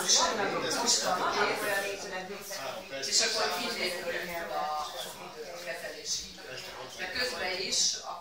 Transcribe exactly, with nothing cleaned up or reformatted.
és akkor így végül a kezelési. De közben is